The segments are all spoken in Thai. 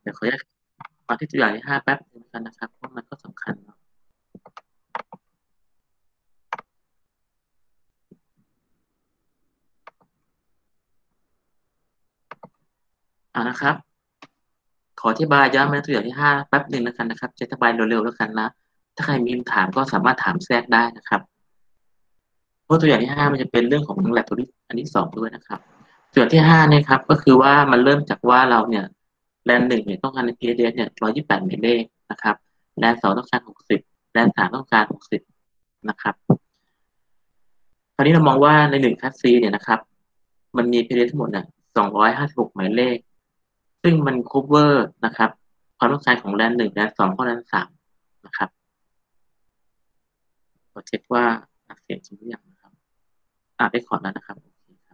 ดี๋ยวขออนุญาตมาที่ตัวอย่างที่5แป๊บนึงกันนะครับเพราะมันก็สำคัญเนาะนะครับขออธิบายย้อนไปตัวอย่างที่5แป๊บหนึ่งแล้วกันนะครับจะอธิบายเร็วๆแล้วกันนะถ้าใครมีคำถามก็สามารถถามแทรกได้นะครับเพราะตัวอย่างที่5มันจะเป็นเรื่องของ lab ตัวที่อันที่2ด้วยนะครับตัวอย่างที่5เนี่ยครับก็คือว่ามันเริ่มจากว่าเราเนี่ยแลน1เนี่ยต้องการใน PSS เนี่ย128หมายเลขนะครับแลน2ต้องการ60แลน3ต้องการ60นะครับคราวนี้เรามองว่าใน1คัสซีเนี่ยนะครับมันมี PSS ทั้งหมดเนี่ย256หมายเลขซึ่งมัน cover นะครับความต้องการของแลน1แลน2ก็แลน3นะครับขอเช็คว่าอัดเสียงจริงหรือยังนะครับได้ขอร์ดแล้วนะครับโอเคครับ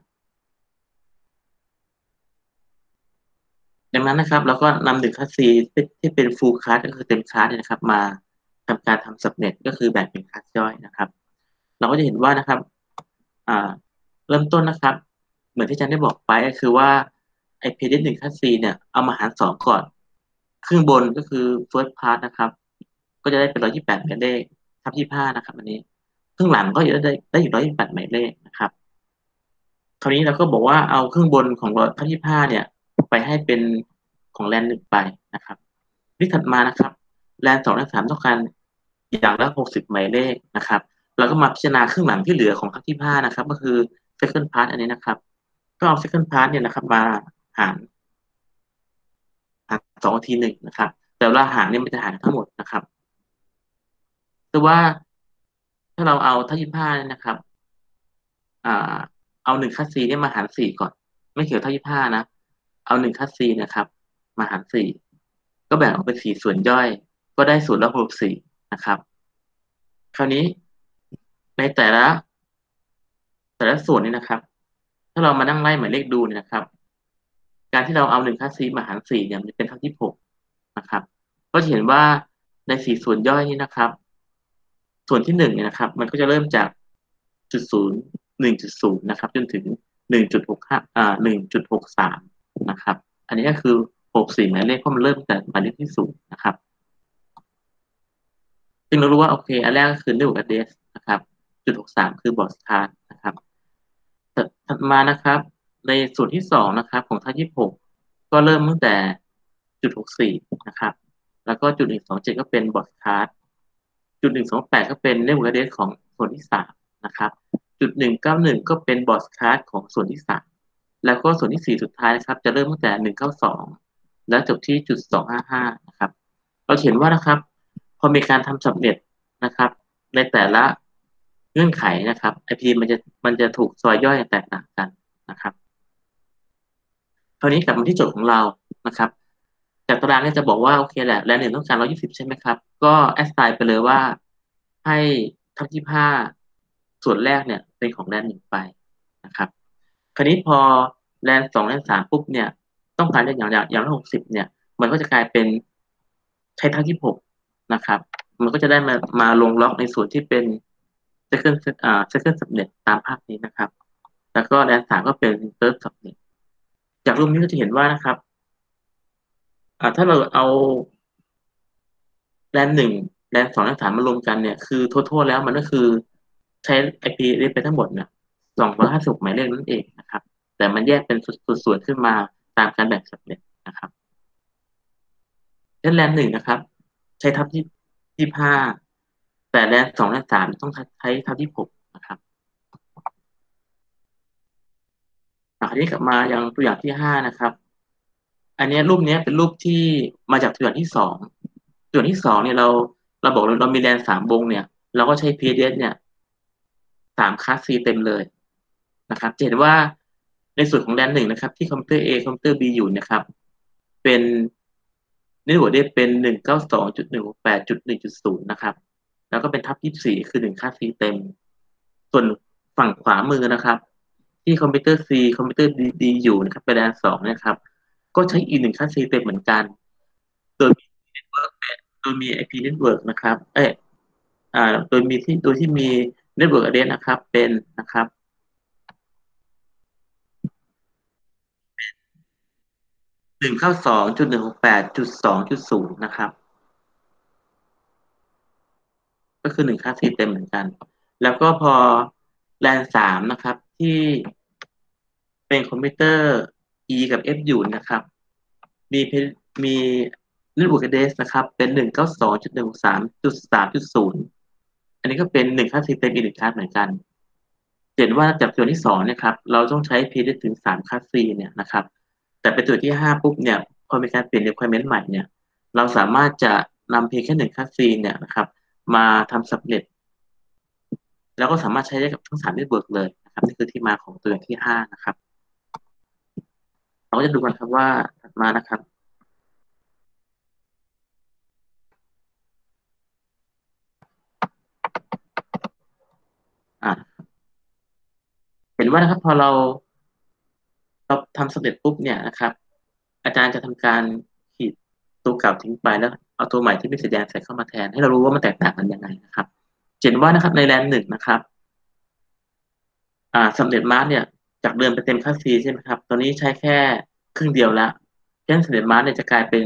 ดังนั้นนะครับเราก็นำหนึ่งคัสซีที่เป็น full class ก็คือเต็มคลาสเนี่ยนะครับมาทำการทำ subnet ก็คือแบ่งเป็นคลาสย่อยนะครับเราก็จะเห็นว่านะครับอ่าเริ่มต้นนะครับเหมือนที่อาจารย์ได้บอกไปก็คือว่าไอ้ pdf 1คัสซีเนี่ยเอามาหาร2ก่อนครึ่งบนก็คือ first part นะครับก็จะได้เป็น128หมายเลขทับ25นะครับอันนี้ครึ่งหลังก็จะได้อยู่128หมายเลขนะครับ คราวนี้เราก็บอกว่าเอาเครื่องบนของรถทับ25เนี่ยไปให้เป็นของแลนหนึ่งไปนะครับที่ถัดมานะครับแลน2แลน3ต้องการอย่างละ60หมายเลขนะครับเราก็มาพิจารณาครึ่งหลังที่เหลือของทับ25นะครับก็คือ second part อันนี้นะครับก็เอา second part เนี่ยนะครับมาหาร2ทีหนึ่งนะครับแต่เวลาหารเนี่ยมันจะหารทั้งหมดนะครับแต่ว่าถ้าเราเอาทับ25เนี่ยนะครับ อ่าเอา1 คัสซีเนี่ยมาหาร4ก่อนไม่เกี่ยวเท่า25นะเอา1 คัสซีนะครับมาหาร4ก็แบ่งออกเป็น4ส่วนย่อยก็ได้0 และ 64นะครับคราวนี้ในแต่ละส่วนนี้นะครับถ้าเรามานั่งไล่หมายเลขดูเนี่ยนะครับการที่เราเอา1 คัสซีมาหาร4เนี่ยมันจะเป็นเท่าที่6นะครับก็จะเห็นว่าใน4ส่วนย่อยนี้นะครับส่วนที่1เนี่ยนะครับมันก็จะเริ่มจาก0 1.0นะครับจนถึง1.651.63นะครับอันนี้ก็คือ64หมายเลขเพราะมันเริ่มจากหมายเลขที่0นะครับซึ่งเรารู้ว่าโอเคอันแรกก็คือ network address นะครับ0.63คือบอร์ดสตาร์ทนะครับถัดมานะครับในส่วนที่2นะครับของท่า26ก็เริ่มตั้งแต่0.64นะครับแล้วก็1.127ก็เป็นบอร์ดสตาร์ท1.128ก็เป็น network address ของส่วนที่3นะครับ191ก็เป็นบอร์ดสตาร์ทของส่วนที่3แล้วก็ส่วนที่4สุดท้ายนะครับจะเริ่มตั้งแต่192แล้วจบที่255นะครับเราเห็นว่านะครับพอมีการทำ subnet นะครับในแต่ละเงื่อนไขนะครับ IP มันจะถูกซอยย่อยแตกต่างกันนะครับคราวนี้กลับมาที่โจทย์ของเรานะครับจากตารางเนี่ยจะบอกว่าโอเคแหละแลนหนึ่งต้องการ120ใช่ไหมครับก็แอสไซน์ไปเลยว่าให้ทับ25ส่วนแรกเนี่ยเป็นของแลนหนึ่งไปนะครับคราวนี้พอแลน2แลน3ปุ๊บเนี่ยต้องการอย่างละ60เนี่ยมันก็จะกลายเป็นใช้ทับ26นะครับมันก็จะได้มาลงล็อกในส่วนที่เป็น second subnet ตามภาพนี้นะครับแล้วก็แดน3ก็เป็น third subnet จากรูปนี้ก็จะเห็นว่านะครับถ้าเราเอาแดน1แดน2แดน3มารวมกันเนี่ยคือทั่วๆแล้วมันก็คือใช้ IP เรียกไปทั้งหมดเนี่ย256หมายเลขนั่นเองนะครับแต่มันแยกเป็นส่วนๆขึ้นมาตามการแบ่ง subnet นะครับเช่นแดน1นะครับใช้ทับที่25แต่แดน2แดน3ต้องใช้ทับที่6นะครับ คราวนี้กลับมายังตัวอย่างที่5นะครับอันนี้รูปนี้เป็นรูปที่มาจากตัวอย่างที่2ตัวอย่างที่2เนี่ยเราบอกเรามีแรน3 วงเนี่ยเราก็ใช้ PDS เนี่ย3 คลาส C เต็มเลยนะครับจะเห็นว่าในส่วนของแรน1นะครับที่คอมพิวเตอร์ A คอมพิวเตอร์ B อยู่นะครับเป็นเนื้อหัวได้เป็น192.168.1.0นะครับแล้วก็เป็นทับ24คือ1 คลาส C เต็มส่วนฝั่งขวามือนะครับที่คอมพิวเตอร์ C คอมพิวเตอร์ D อยู่นะครับเป็นแรน2นะครับก็ใช้อีก1 คลาส C เต็มเหมือนกันโดยมีเน็ตเวิร์กโดยมี IP network นะครับโดยที่มี network address นะครับเป็นนะครับ 192.168.2.0นะครับก็คือ1ค่า C เต็มเหมือนกันแล้วก็พอแลน3นะครับที่เป็นคอมพิวเตอร์ E กับ F อยู่นะครับมีเพมีNetwork address นะครับเป็น192.163.3.0อันนี้ก็เป็น1ค่า C เต็มอีก1ค่าเหมือนกันเห็นว่าจากตัวที่2เนี่ยครับเราต้องใช้ P ได้ถึง3ค่า C เนี่ยนะครับแต่เป็นตัวที่5ปุ๊บเนี่ยพอมีการเปลี่ยน requirement ใหม่เนี่ยเราสามารถจะนำเพียงแค่1ค่า C เนี่ยนะครับมาทำสำเร็จ แล้วก็สามารถใช้ได้กับทั้ง3 network เลยนะครับนี่คือที่มาของตัวอย่างที่5นะครับเราก็จะดูกันครับว่าถัดมานะครับอ่าเห็นว่านะครับพอเราทำสำเร็จปุ๊บเนี่ยนะครับอาจารย์จะทำการขีดตัวเก่าทิ้งไปแล้วเอาตัวใหม่ที่เป็นสีแดงใส่เข้ามาแทนให้เรารู้ว่ามันแตกต่างกันยังไงนะครับเห็นว่านะครับในแลนหนึ่งนะครับสำเร็จมาร์กเนี่ยจากเดิมเป็นเต็มค่า C ใช่ไหมครับตอนนี้ใช้แค่ครึ่งเดียวแล้วเพราะฉะนั้นสำเร็จมาร์กเนี่ยจะกลายเป็น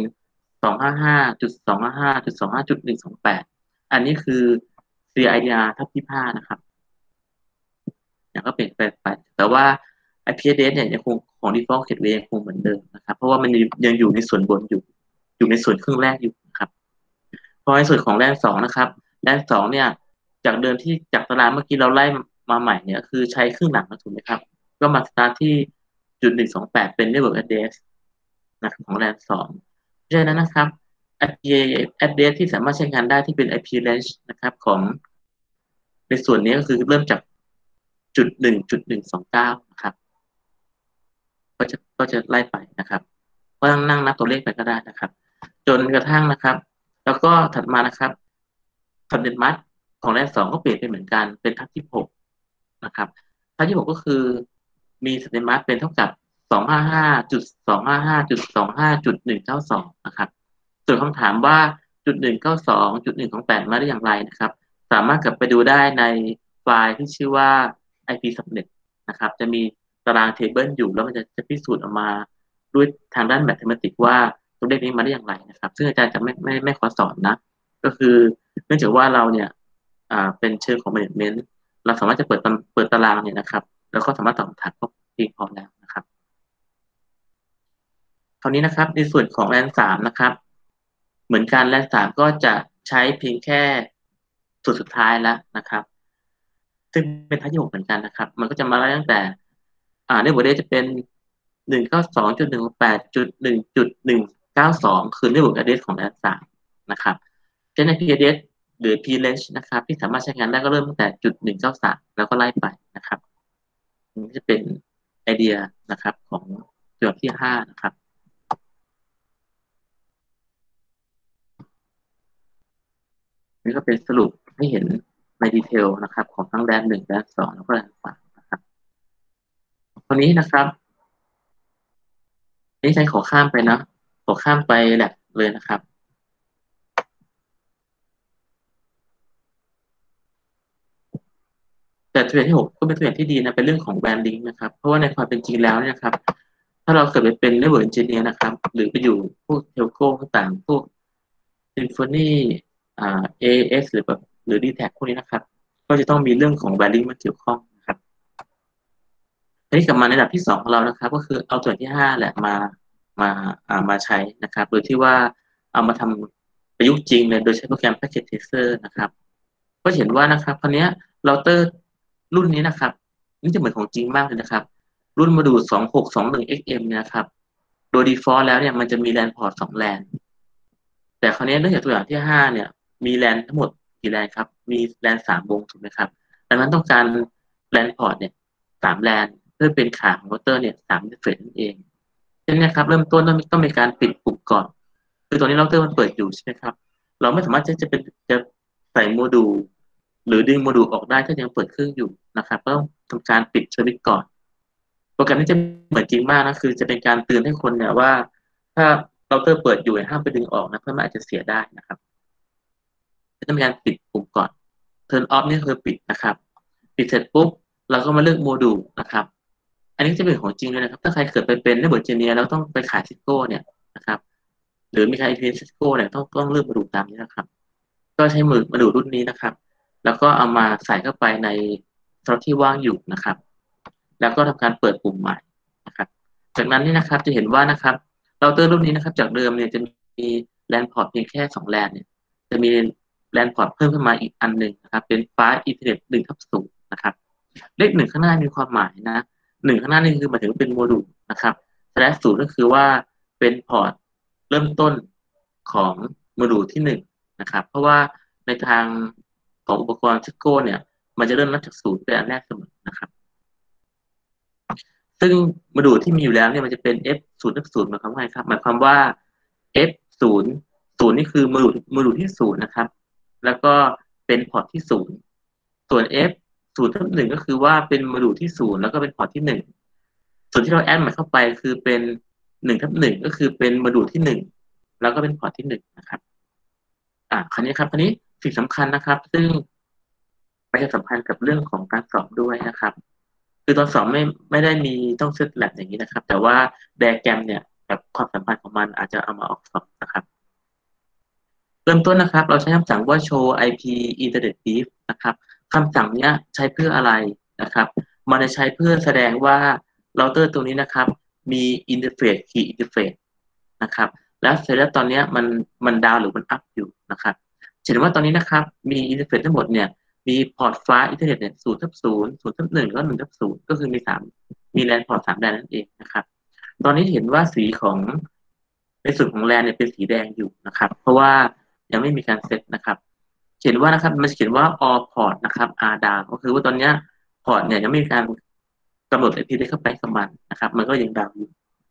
255.255.25.128อันนี้คือ CIDR ทับ25นะครับ อย่างก็เปลี่ยนแปลงไปแต่ว่า IP address เนี่ยยังคงของ default gateway ยังคงเหมือนเดิมนะครับเพราะว่ามันยังอยู่ในส่วนบนอยู่ในส่วนครึ่งแรกอยู่นะครับพอในส่วนของแลนสองนะครับแลนสองเนี่ยจากเดิมที่จากตารางเมื่อกี้เราไล่มาใหม่เนี่ยคือใช้ครึ่งหลังนะถูกไหมครับก็มาสตาร์ทที่128เป็น network address นะครับของแลนสองเพราะฉะนั้นนะครับ IP address ที่สามารถใช้งานได้ที่เป็น IP range นะครับของในส่วนนี้ก็คือเริ่มจาก1.1.129นะครับ ก็จะไล่ไปนะครับก็นั่งนับตัวเลขไปก็ได้นะครับจนกระทั่งนะครับแล้วก็ถัดมานะครับสำเร็จมัดของแรกสองก็เปลี่ยนไปเหมือนกันเป็นทับที่หกนะครับทับที่หกก็คือมีสำเร็จมัดเป็นเท่ากับ255.255.25.192นะครับส่วนคำถามว่า192.128มาได้อย่างไรนะครับสามารถกลับไปดูได้ในไฟล์ที่ชื่อว่า IP สำเร็จนะครับจะมีตารางเทเบิลอยู่แล้วมันจะพิสูจน์ออกมาด้วยทางด้านแมทริติกว่าตัวเลขนี้มาได้อย่างไรนะครับซึ่งอาจารย์จะไม่ขอสอนนะก็คือเนื่องจากว่าเราเนี่ยเป็นเชิงของ management เราสามารถจะเปิดตารางเนี่ยนะครับแล้วก็สามารถตอบคำถามก็เพียงพอแล้วนะครับคราวนี้นะครับในส่วนของแลนสามนะครับเหมือนกันแลนสามก็จะใช้เพียงแค่ส่วนสุดท้ายแล้วนะครับซึ่งเป็นทัศน์ที่หกเหมือนกันนะครับมันก็จะมาไล่ตั้งแต่ในบทเรียนจะเป็น192.168.1.192คือเรื่องของ address ของแลนสามนะครับเช่นใน p address หรือ p-range นะครับที่สามารถใช้งานได้ก็เริ่มตั้งแต่193แล้วก็ไล่ไปนะครับนี่จะเป็นไอเดียนะครับของตัวที่5นะครับนี่ก็เป็นสรุปให้เห็นในดีเทลนะครับของทั้งแดน1แดน2แล้วก็แดน3นะครับตัวนี้นะครับนี่ใช้ขอข้ามไปนะขอข้ามไปแลบเลยนะครับแต่ตัวอย่างที่6ก็เป็นตัวอย่างที่ดีนะเป็นเรื่องของแบรนดิ้งนะครับเพราะว่าในความเป็นจริงแล้วเนี่ยนะครับถ้าเราเกิดไปเป็นเรื่องเอนจิเนียร์นะครับหรือไปอยู่พวกเทลโก้ต่างๆพวก Symphony AS หรือแบบหรือ DTAC พวกนี้นะครับก็จะต้องมีเรื่องของแบรนดิ้งมาเกี่ยวข้องนะครับ ทีนี้กลับมาในระดับที่2ของเรานะครับก็คือเอาส่วนที่5แหละมามาใช้นะครับโดยที่ว่าเอามาทำประยุกต์จริงเลยโดยใช้โปรแกรม Packet Tracer นะครับก็เห็นว่านะครับคราวนี้เราเตอร์รุ่นนี้นะครับนี่จะเหมือนของจริงมากเลยนะครับรุ่นโมดูล2621XM เนี่ยนะครับโดย default แล้วเนี่ยมันจะมี LAN port 2 LAN แต่คราวนี้เนื่องจากตัวอย่างที่5เนี่ยมี LAN ทั้งหมดกี่ LAN ครับมี LAN 3 วงถูกไหมครับดังนั้นต้องการ LAN port เนี่ย3 LAN เพื่อเป็นขาของมอเตอร์เนี่ย3อินเทอร์เฟซนั่นเองดังนั้นครับเริ่มต้นต้องมีการปิดปุ่มก่อนคือตอนนี้เราเตอร์มันเปิดอยู่ใช่ไหมครับเราไม่สามารถจะใส่โมดูลหรือดึงโมดูลออกได้ถ้ายังเปิดเครื่องอยู่นะครับก็ต้องทำการปิดสวิตช์ก่อนโปรแกรมนี้จะเหมือนจริงมากนะคือจะเป็นการเตือนให้คนเนี่ยว่าถ้าเราเตอร์เปิดอยู่ห้ามไปดึงออกนะเพื่อมันอาจจะเสียได้นะครับจะต้องมีการปิดปุ่มก่อน turn off นี่คือปิดนะครับปิดเสร็จปุ๊บเราก็มาเลือกโมดูลนะครับอันนี้จะเป็นของจริงเลยนะครับถ้าใครเกิดไปเป็นเน็ตเวิร์กเอนจิเนียร์แล้วต้องไปขายซิสโก้เนี่ยนะครับหรือมีใครเรียนซิสโก้เนี่ยต้องเลือกมาดูตามนี้นะครับก็ใช้มาดูรุ่นนี้นะครับแล้วก็เอามาใส่เข้าไปในสล็อตที่ว่างอยู่นะครับแล้วก็ทำการเปิดปุ่มใหม่นะครับจากนั้นนี่นะครับจะเห็นว่านะครับเราเตอร์รุ่นนี้นะครับจากเดิมเนี่ยจะมีแลนพอร์ตเพียงแค่2แลนเนี่ยจะมีแลนพอร์ตเพิ่มขึ้นมาอีกอันหนึ่งนะครับเป็นฟ้าอินเทอร์เน็ต1/0นะครับเลขหนึ่งข้างหน้ามีความหมายนะหนึ่งข้างหน้านี่คือหมายถึงเป็นโมดูลนะครับและศูนย์ก็คือว่าเป็นพอร์ตเริ่มต้นของโมดูลที่1นะครับเพราะว่าในทางของอุปกรณ์ซิสโก้เนี่ยมันจะเริ่มนับจากศูนย์เป็นอันแรกเสมอนะครับซึ่งโมดูลที่มีอยู่แล้วเนี่ยมันจะเป็น F 0 หมายความว่าไงครับหมายความว่า F 0นี่คือโมดูลที่0นะครับแล้วก็เป็นพอร์ตที่0ส่วน F 0/1ก็คือว่าเป็นโมดูลที่0แล้วก็เป็นพอร์ตที่1ส่วนที่เราแอดมันเข้าไปคือเป็น1/1ก็คือเป็นโมดูลที่1แล้วก็เป็นพอร์ตที่1นะครับคราวนี้สิ่งสำคัญนะครับซึ่งมันจะสัมพันธ์กับเรื่องของการสอบด้วยนะครับคือตอนสอบไม่ได้มีต้องเซตแลบอย่างนี้นะครับแต่ว่าไดอะแกรมเนี่ยแบบความสัมพันธ์ของมันอาจจะเอามาออกสอบนะครับเริ่มต้นนะครับเราใช้คำสั่งว่า show IP internet brief นะครับคำสั่งเนี้ยใช้เพื่ออะไรนะครับมันจะใช้เพื่อแสดงว่าเราเตอร์ตัวนี้นะครับมีอินเทอร์เฟซคีย์อินเทอร์เฟซนะครับแล้วเสร็จแล้วตอนนี้มันดาวหรือมันอัพอยู่นะครับเห็นว่าตอนนี้นะครับมีอินเทอร์เฟซทั้งหมดเนี่ยมีพอร์ตฟ้าอินเทอร์เน็ตเนี่ย0/0 0/1ก็1/0ก็คือมีแลนพอร์ต3แลนนั่นเองนะครับตอนนี้เห็นว่าสีของในส่วนของแลนเนี่ยเป็นสีแดงอยู่นะครับเพราะว่ายังไม่มีการเซตนะครับเขียนว่านะครับมันเขียนว่า all port นะครับ are down ก็คือว่าตอนนี้พอร์ตเนี่ยยังไม่มีการกำหนด IP ได้เข้าไปกับมันนะครับมันก็ยังดาวอยู่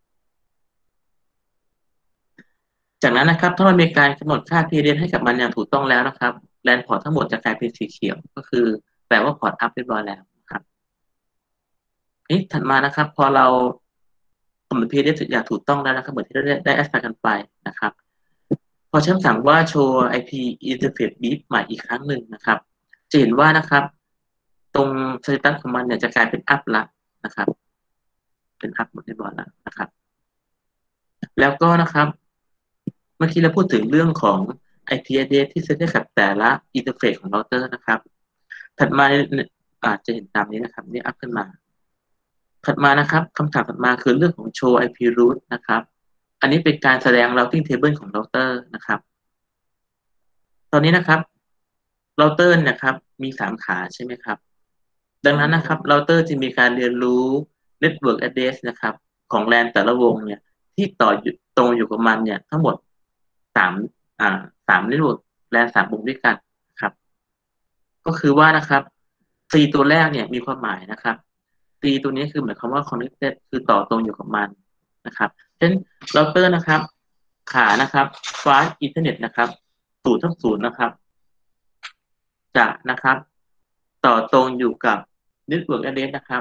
จากนั้นนะครับถ้ามันมีการกำหนดค่า PDN ให้กับมันอย่างถูกต้องแล้วนะครับแลนพอร์ตทั้งหมดจะกลายเป็นสีเขียวก็คือแปลว่าพอร์ตอัพเรียบร้อยแล้วนะครับนี่ถัดมานะครับพอเรากำหนด PDN อย่างถูกต้องแล้วนะครับเหมือนที่เราได้แอสไซน์กันไปนะครับ พอใช้คำสั่งว่า show IP interface beef ใหม่อีกครั้งหนึ่งนะครับจะเห็นว่านะครับตรง status ของมันเนี่ยจะกลายเป็น up ละนะครับเป็น up หมดเรียบร้อยแล้วนะครับแล้วก็นะครับเมื่อกี้เราพูดถึงเรื่องของ IP address ที่เซตให้กับแต่ละ interface ของเราเตอร์นะครับถัดมาอาจจะเห็นตามนี้นะครับนี่ up ขึ้นมาถัดมานะครับคำถามถัดมาคือเรื่องของ show IP route นะครับอันนี้เป็นการแสดง routing table ของเราเตอร์นะครับ ตอนนี้นะครับเราเตอร์นะครับมี3 ขาใช่ไหมครับดังนั้นนะครับเราเตอร์จะมีการเรียนรู้ Network Address นะครับของแลนแต่ละวงเนี่ยที่ต่ออยู่ตรงอยู่กับมันเนี่ยทั้งหมดสามอ่า3 Network แลน3 วงด้วยกันครับก็คือว่านะครับ C ตัวแรกเนี่ยมีความหมายนะครับ C ตัวนี้คือหมายความว่า connected คือต่อตรงอยู่กับมันนะครับเช่นเราเตอร์นะครับขานะครับ fast internet นะครับ0/0นะครับ จะนะครับต่อตรงอยู่กับ Network Address นะครับ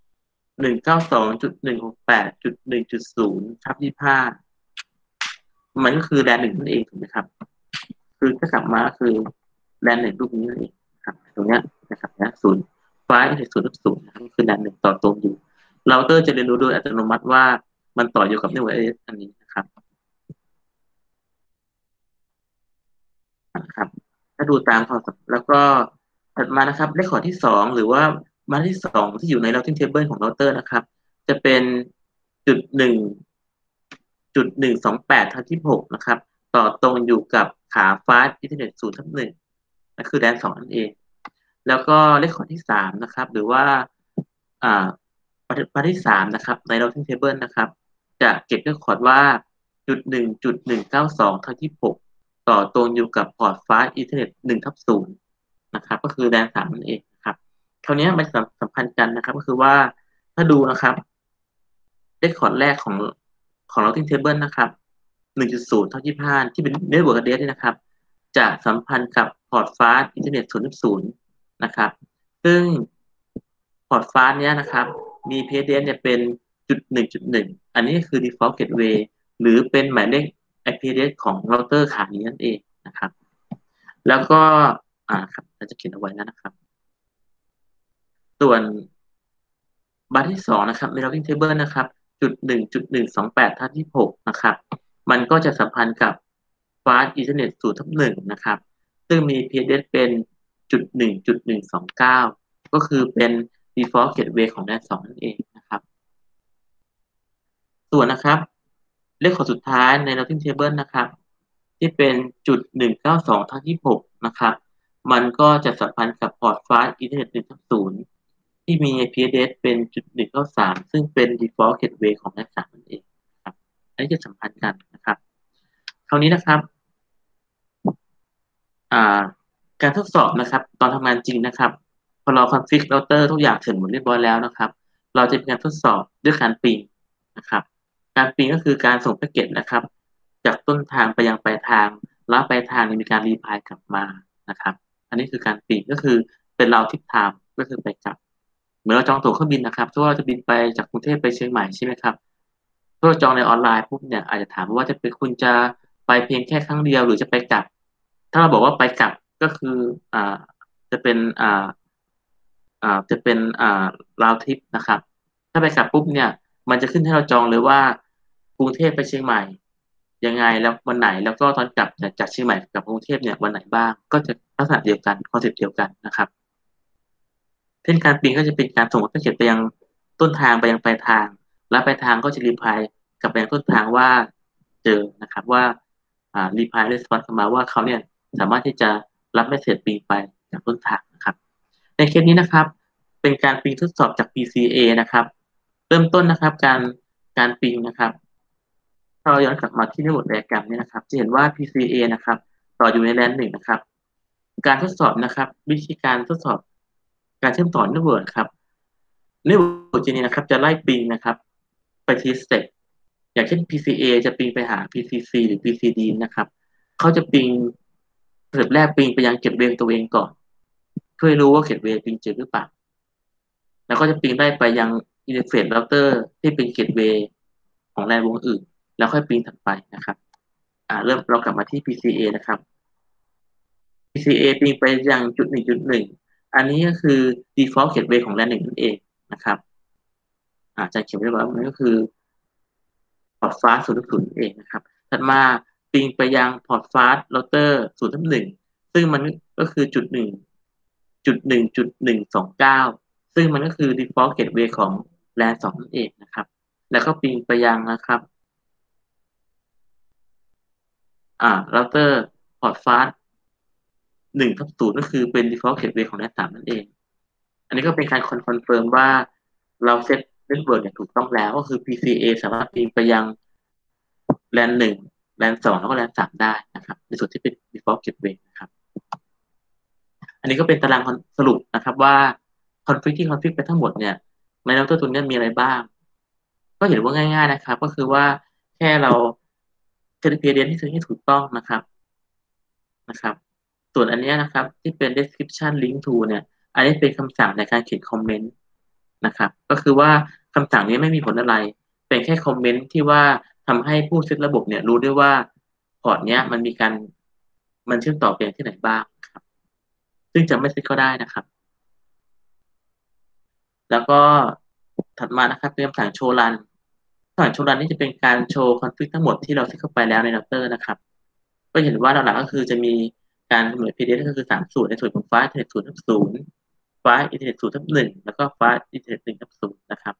192.168.1.0/25มันก็คือแลนหนึ่งนั่นเองถูกไหมครับคือถ้ากลับมาคือแลนหนึ่งรูปนี้นั่นเองครับตรงเนี้ยนะครับนะ0ฟ้าอินเทอร์0/0นะครับคือแลนหนึ่งต่อตรงอยู่เราเตอร์จะเรียนรู้โดยอัตโนมัติว่ามันต่ออยู่กับ Network Address อันนี้นะครับนะครับถ้าดูตามข้อแล้วก็ถัดมานะครับเลขขอที่2หรือว่ามาที่2ที่อยู่ใน routing table ของเราเตอร์นะครับจะเป็นจุด1.128/6นะครับต่อตรงอยู่กับขาฟ้าอินเทอร์เน็ต0/1นั่นคือแดน2นั่นเองแล้วก็เลขขอที่3นะครับหรือว่าอ่าประที่3นะครับใน routing table นะครับจะเก็บเรคคอร์ดว่า1.192/6ต่อตรงอยู่กับพอร์ตฟ้าอินเทอร์เน็ต1/0นะครับก็คือแดน3นั่นเองนะครับคราวนี้มันสัมพันธ์กันนะครับก็คือว่าถ้าดูนะครับเลขคอร์ดแรกของ routing table นะครับ1.0/25ที่เป็น network address เนี่ยนะครับจะสัมพันธ์กับพอร์ตฟ้าอินเทอร์เน็ต0.0นะครับซึ่งพอร์ตฟ้าเนี้ยนะครับมี precedence เนี่ยเป็น1.1อันนี้คือ default gateway หรือเป็นหมายเลข IP address ของเราเตอร์ขานี้นั่นเองนะครับแล้วก็ครับเราจะเขียนเอาไว้แล้วนะครับส่วนบาร์ที่สองนะครับใน routing table นะครับ1.1.128/26นะครับมันก็จะสัมพันธ์กับ fast ethernet 0/1นะครับซึ่งมี PLS เป็น1.1.129ก็คือเป็น default gateway ของ LAN 2นั่นเองนะครับส่วนนะครับเลขขอสุดท้ายใน routing table นะครับที่เป็น1.192/26นะครับมันก็จะสัมพันธ์กับ port fast ethernet 1/0ที่มี IP address เป็น1.193ซึ่งเป็น default gateway ของ LAN 3นั่นเองครับอันนี้จะสัมพันธ์กันนะครับคราวนี้นะครับอ่าการทดสอบนะครับตอนทำงานจริงนะครับพอเราคอนฟิกเราเตอร์ทุกอย่างเสร็จหมดเรียบร้อยแล้วนะครับเราจะมีการทดสอบด้วยการปิงนะครับการปิงก็คือการส่งแพ็กเกจนะครับจากต้นทางไปยังปลายทางแล้วปลายทางมีการรีพลายกลับมานะครับอันนี้คือการปิงก็คือเป็นเราทิปไทม์ก็คือไปกลับเหมือนเราจองตั๋วเครื่องบินนะครับถ้าว่าจะบินไปจากกรุงเทพไปเชียงใหม่ใช่ไหมครับถ้าเราจองในออนไลน์ปุ๊บเนี่ยอาจจะถามว่าจะเป็นคุณจะไปเพียงแค่ครั้งเดียวหรือจะไปกลับ ถ้าเราบอกว่าไปกลับก็คืออ่าจะเป็นจะเป็นราวทริปนะครับถ้าไปกลับปุ๊บเนี่ยมันจะขึ้นให้เราจองเลยว่ากรุงเทพไปเชียงใหม่ยังไงแล้ววันไหนแล้วก็ตอนกลับเนี่ยจากเชียงใหม่กลับกรุงเทพเนี่ยวันไหนบ้างก็จะลักษณะเดียวกันคอนเซ็ปต์เดียวกันนะครับเช่นการบินก็จะเป็นการส่งแพ็กเกจไปยังต้นทางไปยังปลายทางแล้วปลายทางก็จะรีพลายกลับไปยังต้นทางว่าเจอนะครับว่ารีพลายรีสปอนส์กลับมาว่าเขาเนี่ยสามารถที่จะรับเมสเสจปิงไปจากต้นทางนะครับ ในเคสนี้นะครับเป็นการปิงทดสอบจาก PCA นะครับเริ่มต้นนะครับการปิงนะครับถ้าเราย้อนกลับมาที่ระบบไดอะแกรมเนี่ยนะครับจะเห็นว่า PCA นะครับต่ออยู่ในแลนหนึ่งนะครับการทดสอบนะครับวิธีการทดสอบการเชื่อมต่อเน็ตเวิร์กครับเน็ตเวิร์กนี้นะครับจะไล่ปิงนะครับไปทีสเต็ปอย่างเช่น PCA จะปิงไปหา PCC หรือ PCD นะครับเขาจะปิงสเต็ปแรกปิงไปยังเก็บเวงตัวเองก่อนเพื่อให้รู้ว่าเก็บเวงปิงเจอหรือเปล่า แล้วก็จะปิงได้ไปยังอินเทอร์เฟซเราเตอร์ที่เป็นเกตเวย์ของแลนวงอื่นแล้วค่อยปิงถัดไปนะครับเริ่มเรากลับมาที่ PCA นะครับ PCA ปิงไปยังจุด 1.1อันนี้ก็คือ default gateway ของแลนหนึ่งนั่นเองนะครับจะเขียนไว้ว่ามันก็คือพอร์ตฟ้า0.0เองนะครับถัดมาปิงไปยังพอร์ตฟ้าเราเตอร์0.1ซึ่งมันก็คือจุด 1.1.129ซึ่งมันก็คือ default gateway ของ LAN 2นั่นเองนะครับแล้วก็ปิงไปยังนะครับเราเตอร์พอร์ตฟ้า1/0ก็คือเป็น default gateway ของ LAN 3นั่นเองอันนี้ก็เป็นการคอนเฟิร์มว่าเราเซตเน็ตเวิร์กเนี่ยถูกต้องแล้วก็คือ PCA สามารถปิงไปยัง LAN 1 LAN 2แล้วก็ LAN 3ได้นะครับในส่วนที่เป็น default gateway นะครับอันนี้ก็เป็นตารางสรุปนะครับว่าคอนฟิกที่คอนฟิกไปทั้งหมดเนี่ยในเราเตอร์ตัวนี้มีอะไรบ้างก็เห็นว่าง่ายๆนะครับก็คือว่าแค่เราเซต PDN ที่ให้ถูกต้องนะครับส่วนอันเนี้ยนะครับที่เป็น description link to เนี่ยอันนี้เป็นคำสั่งในการเขียนคอมเมนต์นะครับก็คือว่าคำสั่งนี้ไม่มีผลอะไรเป็นแค่คอมเมนต์ที่ว่าทำให้ผู้เซตระบบเนี่ยรู้ด้วยว่าพอร์ตเนี้ยมันเชื่อมต่อไปยังที่ไหนบ้างครับซึ่งจะไม่เซตก็ได้นะครับแล้วก็ถัดมานะครับเป็นคำสั่งโชว์รันคำสั่งโชว์รันนี่จะเป็นการโชว์คอนฟิกทั้งหมดที่เราเซตเข้าไปแล้วในเราเตอร์นะครับ ก็เห็นว่าหลักๆก็คือจะมีการกำหนด PDF ก็คือ3 สูตรในส่วนของไฟล์อินเทอร์เน็ต0/0ไฟล์อินเทอร์เน็ต0/1แล้วก็ไฟล์อินเทอร์เน็ต1/0นะครับ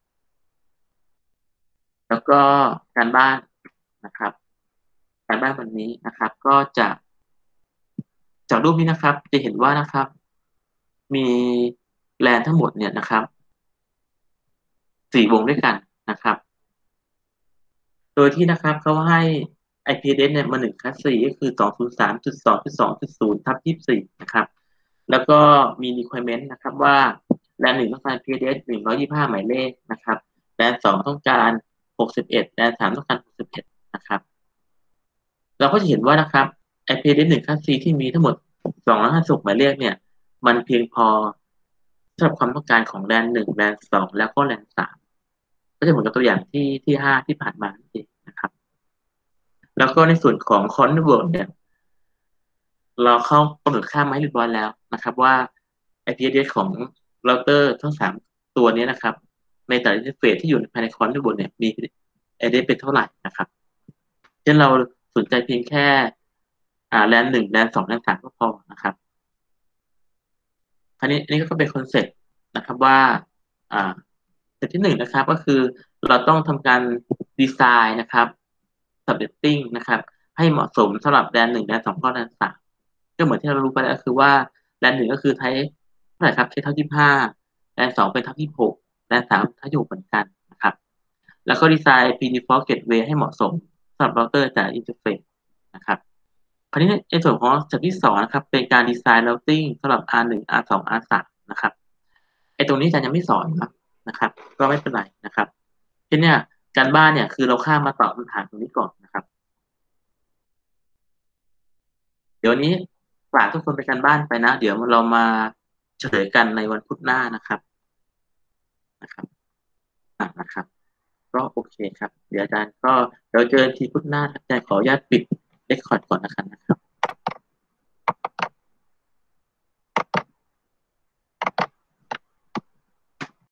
แล้วก็การบ้านนะครับการบ้านวันนี้นะครับก็จะจากรูปนี้นะครับจะเห็นว่านะครับมีแลนทั้งหมดเนี่ยนะครับ4 วงด้วยกันนะครับโดยที่นะครับเขาให้ IP address เนี่ยมา1/4ก็คือ203.2.2.0/24นะครับแล้วก็มี requirement นะครับว่าแลนหนึ่งต้องการ IP address 125หมายเลขนะครับแลน2ต้องการ61แลน3ต้องการ61นะครับเราก็จะเห็นว่านะครับ IP address 1/4ที่มีทั้งหมด256หมายเลขเนี่ยมันเพียงพอสำหรับความต้องการของแลน1แลน2แล้วก็แลน3ก็จะเหมือนกับตัวอย่างที่5ที่ผ่านมานั่นเองนะครับ แล้วก็ในส่วนของ Convert เนี่ยเราเข้ากำหนดค่ามาให้เรียบร้อยแล้วนะครับว่า IP address ของเราเตอร์ทั้ง3 ตัวนี้นะครับในแต่ละอินเทอร์เฟซที่อยู่ภายในคอนด้านบนเนี่ยมี address เป็นเท่าไหร่นะครับเช่นเราสนใจเพียงแค่แลนหนึ่งแลนสองแลนสามก็พอนะครับคราวนี้อันนี้ก็เป็นคอนเซ็ปต์นะครับว่าอ่าสเต็ปที่หนึ่งนะครับก็คือเราต้องทำการดีไซน์นะครับสับเ e ตติ้งนะครับให้เหมาะสมสำหรับแดนหนึ่งแดนสองก็แดนสามก็เหมือนที่เรารู้ไปแล้วก็คือว่าแดนหนึ่งก็คือไทป์เท่าไหร่ครับเท่า25แดนสองเป็นเท่า26แดนสามเท่า26เหมือนกันนะครับแล้วก็ดีไซน์ pre-default gateway ให้เหมาะสมสำหรับเราเตอร์จากอินเทอร์เฟซนะครับ คราวนี้ในส่วนของสเต็ปที่สองนะครับเป็นการดีไซน์ routing สำหรับ R1 R2 R3 นะครับไอ้ตรงนี้อาจารย์ยังไม่สอนนะครับก็ไม่เป็นไรนะครับทีเนี้ยการบ้านเนี่ยคือเราข้ามมาตอบคำถามตรงนี้ก่อนนะครับเดี๋ยวนี้ฝากทุกคนไปการบ้านไปนะเดี๋ยวเรามาเฉลยกันในวันพุธหน้านะครับนะครับก็โอเคครับเดี๋ยวอาจารย์ก็เราเจอกันทีพุธหน้าครับอาจารย์ขออนุญาตปิดเรคคอร์ดก่อนนะครับ